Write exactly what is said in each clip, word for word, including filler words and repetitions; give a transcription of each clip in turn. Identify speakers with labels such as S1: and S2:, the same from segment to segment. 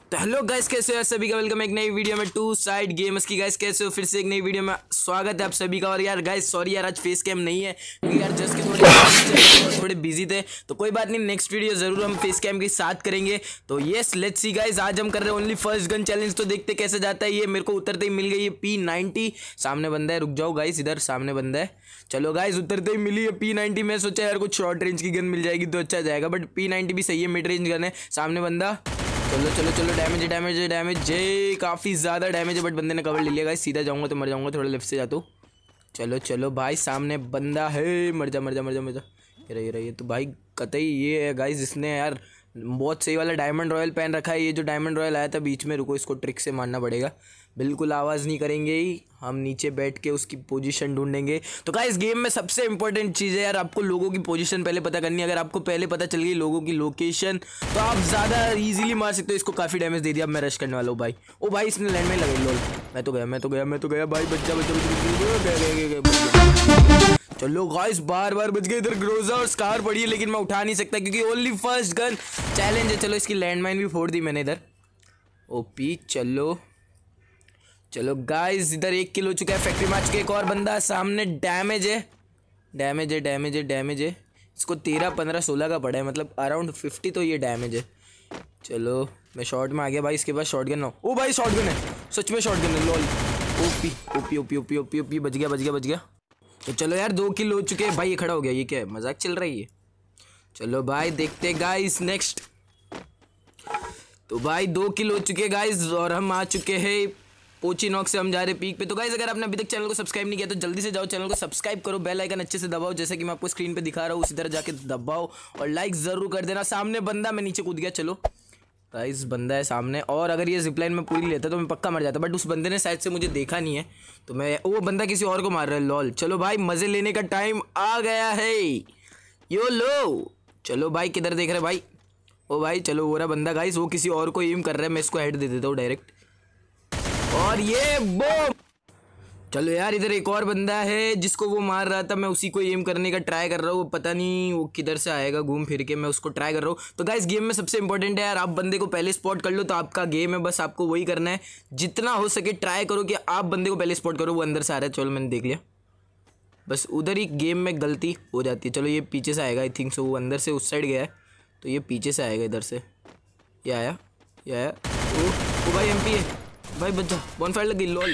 S1: तो hello guys, कैसे हो सभी का वेलकम एक नई वीडियो में टू साइड गेम्स की। गाइस कैसे हो, फिर से एक नई वीडियो में स्वागत है आप सभी का। और यार गाइस सॉरी यार, आज फेस कैम नहीं है क्योंकि यार जस्ट के थोड़े थोड़े बिजी थे, तो कोई बात नहीं, नेक्स्ट वीडियो जरूर हम फेस कैम के साथ करेंगे। तो येस लेट्स सी गाइस, आज हम कर रहे हैं ओनली फर्स्ट गन चैलेंज। तो देखते कैसे जाता है ये। मेरे को उतरते ही मिल गई है पी नाइनटी। सामने बंदा है, रुक जाओ गाइस, इधर सामने बंदा है। चलो गाइस उतरते ही मिली है पी नाइनटी। मैं सोचा यार कुछ शॉर्ट रेंज की गन मिल जाएगी तो अच्छा जाएगा, बट पी नाइनटी भी सही है, मिड रेंज गन है। सामने बंदा, चलो चलो चलो, डैमेज डैमेज डैमेज जे काफ़ी ज़्यादा डैमेज है, बट बंदे ने कवर ले लिया गाइस। सीधा जाऊंगा तो मर जाऊंगा, थोड़ा लेफ्ट से जाता हूँ। चलो चलो भाई, सामने बंदा है, मर जा मर जा मर जा मर जा। ये रही ये रही तो भाई कतई ये है गाइस, इसने यार बहुत सही वाला डायमंड रॉयल पहन रखा है। ये जो डायमंड रॉयल आया था बीच में, रुको इसको ट्रिक से मारना पड़ेगा। बिल्कुल आवाज़ नहीं करेंगे ही हम, नीचे बैठ के उसकी पोजीशन ढूंढेंगे। तो गाइस गेम में सबसे इंपॉर्टेंट चीज़ है यार, आपको लोगों की पोजीशन पहले पता करनी है। अगर आपको पहले पता चल गई लोगों की लोकेशन तो आप ज़्यादा इजीली मार सकते हो। इसको काफ़ी डैमेज दे दिया, अब मैं रश करने वाला हूँ भाई। ओ भाई इसने लैंड में लगाई, लोल मैं तो गया मैं तो गया मैं तो गया भाई, बच्चा बच्चा। चलो गाइस बार बार बच गए। इधर ग्रोजा और स्कार पड़ी है, लेकिन मैं उठा नहीं सकता क्योंकि ओनली फर्स्ट गन चैलेंज है। चलो इसकी लैंडमाइन भी फोड़ दी मैंने इधर। ओपी चलो चलो गाइस, इधर एक किल हो चुका है। फैक्ट्री मार्च के एक और बंदा सामने, डैमेज है डैमेज है डैमेज है डैमेज है। इसको तेरह पंद्रह सोलह का पड़ा है, मतलब अराउंड फिफ्टी तो ये डैमेज है। चलो मैं शॉर्ट में आ गया भाई, इसके पास शॉट गन हो। ओ भाई शॉट गन है, सच में शॉट गन है, lol. OP OP OP OP OP OP, बच गया बच गया बच गया। तो चलो यार दो किल हो चुके हैं भाई। ये खड़ा हो गया, ये क्या है, मजाक चल रही है। चलो भाई देखते गाइस नेक्स्ट। तो भाई दो किल हो चुके गाइस और हम आ चुके हैं पोची नॉक से, हम जा रहे पीक पे। तो गाइस अगर आपने अभी तक चैनल को सब्सक्राइब नहीं किया तो जल्दी से जाओ चैनल को सब्सक्राइब करो, बेल आइकन अच्छे से दबाओ, जैसे कि मैं आपको स्क्रीन पे दिखा रहा हूँ उसी तरह जाके दबाओ, और लाइक जरूर कर देना। सामने बंदा, मैं नीचे कूद गया। चलो गाइस बंदा है सामने, और अगर ये जिपलाइन में पूरी लेता तो मैं पक्का मर जाता, बट उस बंदे ने शायद से मुझे देखा नहीं है, तो मैं वो बंदा किसी और को मार रहा है, लॉल। चलो भाई मजे लेने का टाइम आ गया है, यो लो। चलो भाई किधर देख रहे भाई, ओ भाई चलो वो रहा बंदा गाइस, वो किसी और को एम कर रहा है। मैं इसको हेड दे देता हूँ डायरेक्ट, और ये बम। चलो यार इधर एक और बंदा है जिसको वो मार रहा था, मैं उसी को एम करने का ट्राई कर रहा हूँ। पता नहीं वो किधर से आएगा घूम फिर के, मैं उसको ट्राई कर रहा हूँ। तो गाइस गेम में सबसे इंपॉर्टेंट है यार, आप बंदे को पहले स्पॉट कर लो तो आपका गेम है। बस आपको वही करना है, जितना हो सके ट्राई करो कि आप बंदे को पहले स्पॉट करो। वो अंदर से आ रहा है, चलो मैंने देख लिया, बस उधर ही गेम में गलती हो जाती है। चलो ये पीछे से आएगा आई थिंक सो, वो अंदर से उस साइड गया है तो ये पीछे से आएगा इधर से। ये आया ये आया, ओ भाई एम पी है भाई, बच्चा बॉनफायर लग गई, lol.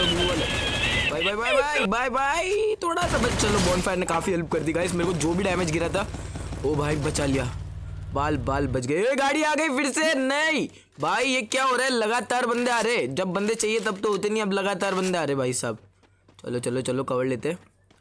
S1: Bye bye bye bye bye bye, थोड़ा सा बच। चलो बॉनफायर ने काफ़ी हेल्प कर दी गाइस मेरे को, जो भी डैमेज गिरा था ओ भाई बचा लिया, बाल बाल बच गए। ये गाड़ी आ गई फिर से, नहीं भाई ये क्या हो रहा है, लगातार बंदे आ रहे। जब बंदे चाहिए तब तो होते नहीं, अब लगातार बंदे आ रहे भाई साहब। चलो चलो चलो कवर लेते।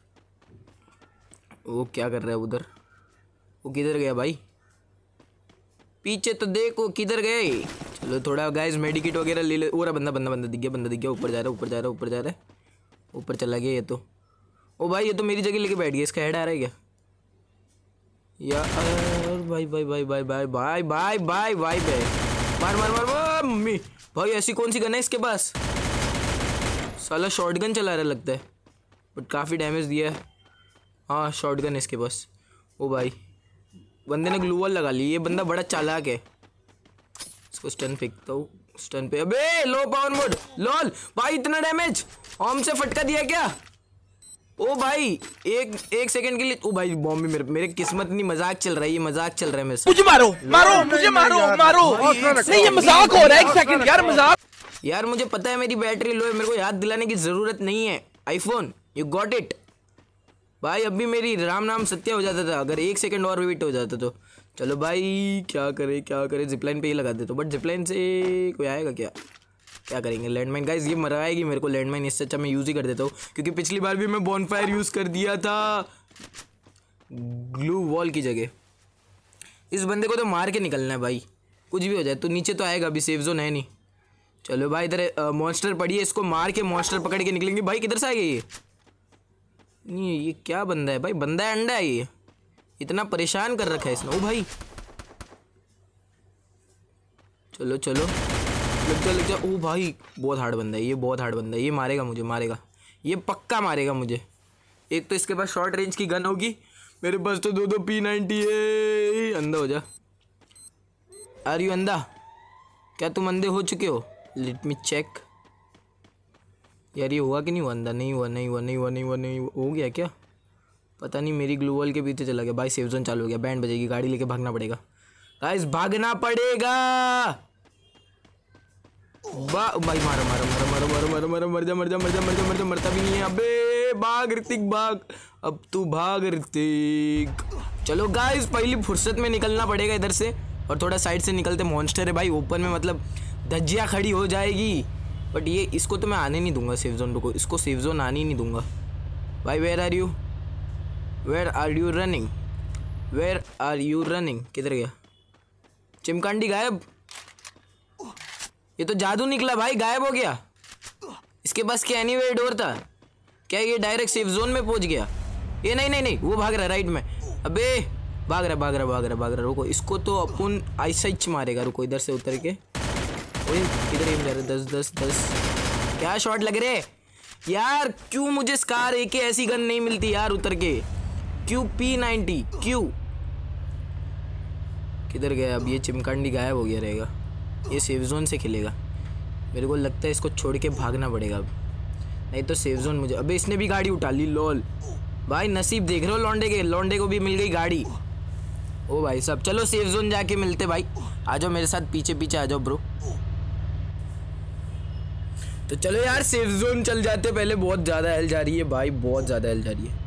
S1: वो क्या कर रहा है उधर, वो किधर गया भाई, पीछे तो देखो किधर गए। चलो थोड़ा गाइस मेडिकेट वगैरह ले ले। और बंदा बंदा बंदा दिख गया बंदा दिख गया, ऊपर जा रहा है ऊपर जा रहा है ऊपर जा रहा है ऊपर चला गया ये तो। ओ भाई ये तो मेरी जगह लेके बैठ गया, इसका हेड आ रहा है क्या यार। भाई भाई भाई भाई भाई भाई भाई भाई भाई भाई मार मार मार मार मम्मी भाई। ऐसी कौन सी गन है इसके पास, साला शॉर्ट गन चला रहा लगता है, बट काफ़ी डैमेज दिया है। हाँ शॉर्ट गन है इसके पास। ओ भाई बंदे ने ग्लू वॉल लगा ली, ये बंदा बड़ा चालाक है। इसको स्टन फेंकता हूँ, स्टन पे, अबे लो पावर मोड, लॉल भाई इतना डैमेज ओम से फटका दिया क्या। ओ भाई एक एक सेकंड के लिए, ओ भाई बॉम्ब भी मेरे मेरे किस्मत नहीं, मजाक चल रहा है ये, मजाक चल रहा है मेरे साथ।
S2: मुझे मारो मारो मुझे मारो मारो, नहीं ये मजाक हो रहा है, एक सेकंड यार मजाक।
S1: यार मुझे पता है मेरी बैटरी लो है, मेरे को याद दिलाने की जरूरत नहीं है। आईफोन यू गॉट इट भाई, अभी मेरी राम नाम सत्य हो जाता था अगर एक सेकंड और वेट हो जाता तो। चलो भाई क्या करे क्या करे, जिपलाइन पे ही लगा देता, बट जिपलाइन से कोई आएगा क्या, क्या करेंगे। लैंडमाइन गाइस ये मराएगी मेरे को लैंडमाइन, इससे अच्छा मैं यूज़ ही कर देता हूँ, क्योंकि पिछली बार भी मैं बॉनफायर यूज़ कर दिया था ग्लू वॉल की जगह। इस बंदे को तो मार के निकलना है भाई, कुछ भी हो जाए। तो नीचे तो आएगा, अभी सेफ जोन है नहीं। चलो भाई इधर मॉन्स्टर पड़ी है, इसको मार के मॉन्स्टर पकड़ के निकलेंगे। भाई किधर से आएगा ये, नहीं ये क्या बंदा है भाई, बंदा है अंडा है ये, इतना परेशान कर रखा है इसने। ओ भाई चलो चलो लग जा लग जा। ओ भाई बहुत हार्ड बंदा है ये, बहुत हार्ड बंदा है ये, मारेगा मुझे मारेगा ये, पक्का मारेगा मुझे। एक तो इसके पास शॉर्ट रेंज की गन होगी, मेरे पास तो दो दो पी नाइनटी है। अंधा हो जा, आर यू अंधा, क्या तुम अंधे हो चुके हो? Let me check. यार ये हुआ कि नहीं हुआ? अंदर नहीं हुआ, नहीं हुआ, नहीं हुआ, नहीं हुआ, नहीं हुआ। हो गया क्या? पता नहीं, मेरी ग्लू वॉल के पीछे चला गया भाई। सेफ जोन चालू हो गया, बैंड बजेगी, गाड़ी लेके भागना पड़ेगा गाइस, भागना पड़ेगा। बा भाई मारो मारो मारो मारो मारो मारो मारो मर जा मर जा मर जा मर जा मर जा। मरता भी नहीं है। अबे भाग ऋतिक भाग, अब तू भाग ऋतिक। चलो गाइस पहली फुर्सत में निकलना पड़ेगा इधर से, और थोड़ा साइड से निकलते। मॉन्स्टर है भाई ओपन में, मतलब धज्जियाँ खड़ी हो जाएगी। बट ये इसको तो मैं आने नहीं दूंगा सेफ जोन। रुको, इसको सेफ जोन आने ही नहीं दूंगा भाई। Where are you, where are you running, where are you running? किधर गया? चिमकांडी गायब। ये तो जादू निकला भाई, गायब हो गया। इसके पास क्या एनीवे डोर था क्या? ये डायरेक्ट सेफ जोन में पहुंच गया। ये नहीं नहीं नहीं, वो भाग रहा है राइट में। अबे भाग रहा भाग रहा भाग रहा भाग रहा। रुको, इसको तो अपन आइसाइच मारेगा। रुको, इधर से उतर के। ओए किधर एम जा रहा है? दस दस दस। क्या शॉट लग रहे यार? क्यों मुझे स्कार ए के ऐसी गन नहीं मिलती यार उतर के? क्यू पी नाइन्टी क्यू किधर गया? अब ये चिमकांडी गायब हो गया रहेगा। ये सेफ जोन से खेलेगा, मेरे को लगता है इसको छोड़ के भागना पड़ेगा अब, नहीं तो सेफ जोन मुझे। अबे इसने भी गाड़ी उठा ली। लॉल भाई, नसीब देख रहे हो लौंडे के? लौंडे को भी मिल गई गाड़ी। ओ भाई साहब, चलो सेफ जोन जाके मिलते भाई। आ जाओ मेरे साथ, पीछे पीछे आ जाओ ब्रो। तो चलो यार सेफ जोन चल जाते। पहले बहुत ज़्यादा हेल जा रही है भाई, बहुत ज़्यादा हेल जा रही है।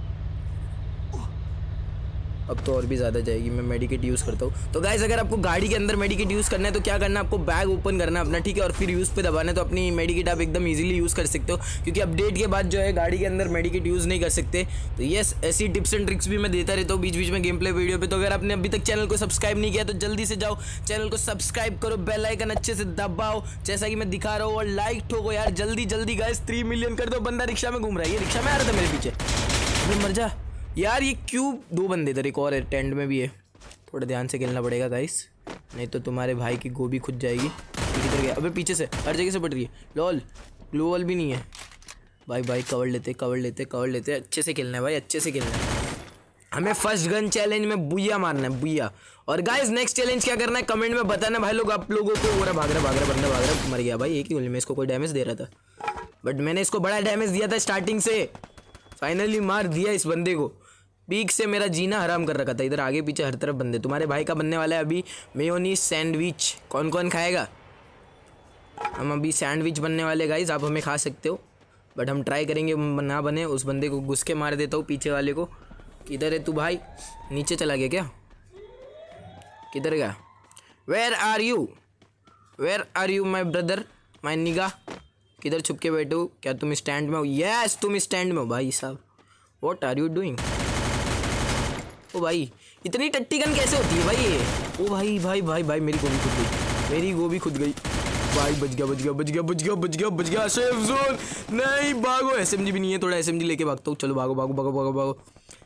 S1: अब तो और भी ज़्यादा जाएगी। मैं मेडिकेट यूज़ करता हूँ। तो गाइस अगर आपको गाड़ी के अंदर मेडिकेट यूज़ करना है तो क्या करना है, आपको बैग ओपन करना है अपना, ठीक है, और फिर यूज़ पे दबाना है। तो अपनी मेडिकेट आप एकदम इजीली यूज़ कर सकते हो, क्योंकि अपडेट के बाद जो है गाड़ी के अंदर मेडिकेट यूज़ नहीं कर सकते। तो यस, ऐसी टिप्स एंड ट्रिक्स भी मैं देता रहता हूँ बीच बीच में गेम प्ले वीडियो पे। तो अगर आपने अभी तक चैनल को सब्सक्राइब नहीं किया तो जल्दी से जाओ चैनल को सब्सक्राइब करो, बेल आइकन अच्छे से दबाओ जैसा कि मैं दिखा रहा हूँ, और लाइक ठोको यार जल्दी जल्दी गाइस। थ्री मिलियन कर दो। बंदा रिक्शा में घूम रहा है, ये रिक्शा में आ रहा था मेरे पीछे। मर जा यार। ये क्यों दो बंदे इधर, एक और है, टेंट में भी है। थोड़ा ध्यान से खेलना पड़ेगा गाइस, नहीं तो तुम्हारे भाई की गोभी खुद जाएगी। किधर गया? अबे पीछे से हर जगह से पड़ रही है। लॉल ग्लू वॉल भी नहीं है भाई। भाई कवर लेते कवर लेते कवर लेते। अच्छे से खेलना है भाई, अच्छे से खेलना है। हमें फर्स्ट गन चैलेंज में बुया मारना है, बुया। और गाइस नेक्स्ट चैलेंज क्या करना है कमेंट में बताना भाई लोग, आप लोगों को। वो भाग रहा भाग रहा बंदा भाग रहा, मर गया भाई एक ही गोली में। इसको कोई डैमेज दे रहा था, बट मैंने इसको बड़ा डैमेज दिया था स्टार्टिंग से। फाइनली मार दिया इस बंदे को। पीक से मेरा जीना हराम कर रखा था। इधर आगे पीछे हर तरफ बंदे। तुम्हारे भाई का बनने वाला है अभी मेयोनीज सैंडविच। कौन कौन खाएगा? हम अभी सैंडविच बनने वाले गाइस, आप हमें खा सकते हो, बट हम ट्राई करेंगे ना बने। उस बंदे को घुस के मार देता हूँ, पीछे वाले को। किधर है तू भाई? नीचे चला गया क्या? किधर गया? Where are you, where are you my brother, my nigga? किधर छुप के बैठे हो? क्या तुम स्टैंड में हो? यस तुम स्टैंड में हो भाई साहब। What are you doing? ओ भाई इतनी टट्टी गन कैसे होती है भाई ये? ओ भाई भाई भाई भाई मेरी गोभी खुद गई, मेरी गोभी खुद गई भाई। बच गया बच गया बच गया बच गया बच गया बच गया। सेफ जोन नहीं, भागो। एसएमजी भी नहीं है, थोड़ा एसएमजी लेके भागता हूँ। चलो भागो भागो भागो भागो भागो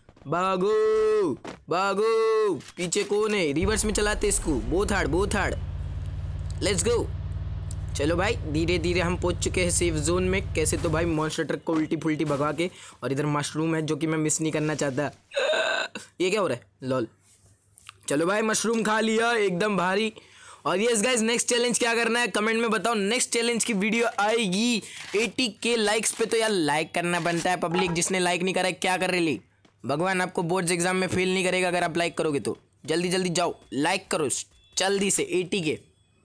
S1: भागो भागो। पीछे कौन है? रिवर्स में चलाते इसको। Both hard both hard, let's go. चलो भाई धीरे धीरे हम पहुंच चुके हैं सेफ जोन में। कैसे तो भाई मॉन्स्टर ट्रक को उल्टी फुल्टी भगा के। और इधर मशरूम है जो कि मैं मिस नहीं करना चाहता। ये क्या हो रहा है? लॉल। चलो भाई मशरूम खा लिया एकदम भारी। और यस गाइस नेक्स्ट चैलेंज क्या करना है कमेंट में बताओ। नेक्स्ट चैलेंज की वीडियो आएगी अस्सी के लाइक्स पे। तो यार लाइक करना बनता है। पब्लिक जिसने लाइक नहीं करा है क्या कर रही? भगवान आपको बोर्ड्स एग्जाम में फेल नहीं करेगा अगर आप लाइक करोगे तो। जल्दी जल्दी जाओ लाइक करो जल्दी से। अस्सी के।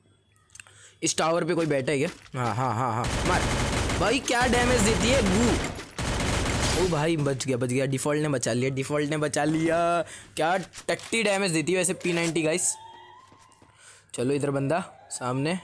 S1: इस टावर पे कोई बैठा है क्या? हाँ हाँ हाँ हाँ मार भाई। क्या डैमेज देती है गू? ओ भाई बच गया बच गया। डिफ़ॉल्ट ने बचा लिया, डिफ़ॉल्ट ने बचा लिया। क्या टट्टी डैमेज देती है वैसे पी नाइन्टी गाइस। चलो इधर बंदा सामने।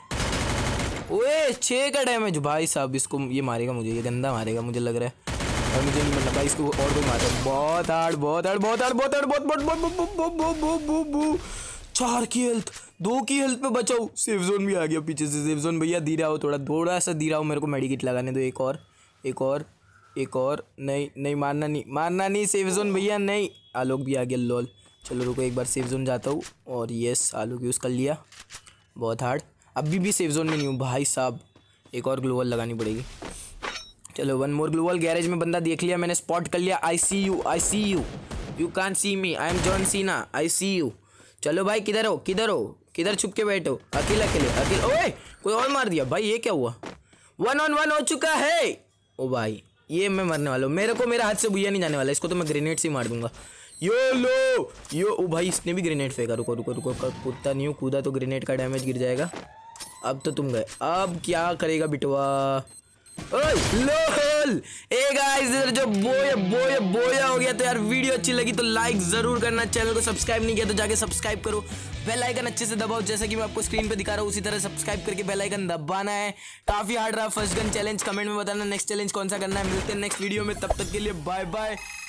S1: ओए छः का डैमेज भाई साहब। इसको ये मारेगा मुझे, ये गंदा मारेगा मुझे लग रहा है। और मुझे नहीं मरना भाई, इसको और कोई मारे। बहुत हार्ड बहुत हार्ड बहुत हार्ड बहुत हार्ड बहुत बहुत बहुत बहुत बहुत बहुत। चार की हेल्थ, दो की हेल्थ पे बचाओ। सेफ जोन भी आ गया पीछे से। सेफ जोन भैया धीरे आओ, थोड़ा थोड़ा सा धीरे आओ। मेरे को मेडिकेट लगाने दो। एक और एक और एक और। नहीं नहीं मारना नहीं मारना नहीं सेफ जोन भैया नहीं। आलोक भी आ गया लॉल। चलो रुको एक बार सेफ जोन जाता हूँ। और येस आलोक यूज़ कर लिया। बहुत हार्ड। अभी भी सेफ जोन में नहीं हूँ भाई साहब। एक और ग्लू वॉल लगानी पड़ेगी। चलो one more glue wall. Garage में बंदा देख लिया मैंने, स्पॉट कर लिया। I see you I see you, you can't see me, I am John Cena, I see you. चलो भाई, किधर हो किधर हो किधर छुप के बैठो, अकेले अकेले अकेले। ओए कोई और मार दिया भाई, ये क्या हुआ? वन ऑन वन हो चुका है। ओ भाई ये मैं मरने वाला हूँ, मेरे को मेरा हाथ से भूया नहीं जाने वाला, इसको तो मैं ग्रेनेड से ही मार दूंगा। यो लो यो, ओ भाई इसने भी ग्रेनेड फेंका। रुको रुको रुको, कूदता नहीं हूँ, कूदा तो ग्रेनेड का डैमेज गिर जाएगा। अब तो तुम गए, अब क्या करेगा बिटवा? ओए लोल ए गाइस, इधर जो बोया बोया बोया हो गया। तो यार वीडियो अच्छी लगी तो लाइक जरूर करना, चैनल को सब्सक्राइब नहीं किया तो जाके सब्सक्राइब करो, बेल आइकन अच्छे से दबाओ जैसा कि मैं आपको स्क्रीन पे दिखा रहा हूँ, उसी तरह सब्सक्राइब करके बेल आइकन दबाना है। काफी हार्ड रहा फर्स्ट गन चैलेंज, कमेंट में बताना नेक्स्ट चैलेंज कौन सा करना है। मिलते हैं नेक्स्ट वीडियो में, तब तक के लिए बाय बाय।